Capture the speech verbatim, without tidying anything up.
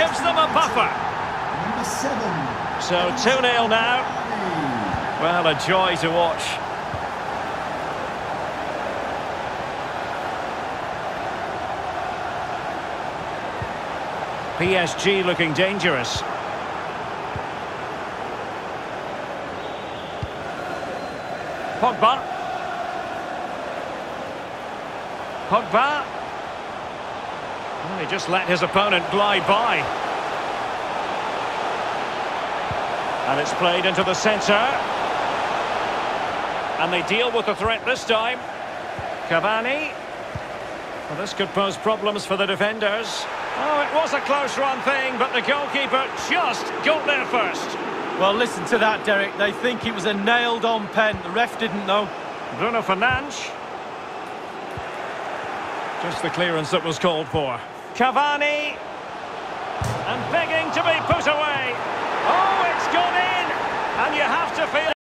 gives them a buffer. Number seven. So two nil now. Well, a joy to watch. P S G looking dangerous. Pogba. Pogba. Well, he just let his opponent glide by. And it's played into the centre. And they deal with the threat this time. Cavani. Well, this could pose problems for the defenders. Oh, it was a close run thing, but the goalkeeper just got there first. Well, listen to that, Derek. They think it was a nailed-on pen. The ref didn't know. Bruno Fernandes. Just the clearance that was called for. Cavani. And begging to be put away. Oh, it's gone in. And you have to feel...